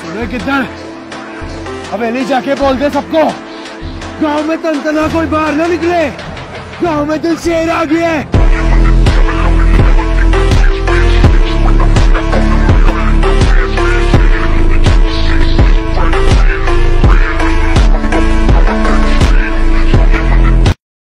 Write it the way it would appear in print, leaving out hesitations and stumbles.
किधर हवेली जाके बोल दे सबको, गांव में तनतना कोई बाहर ना निकले, गांव में दिल शेर आ गया है।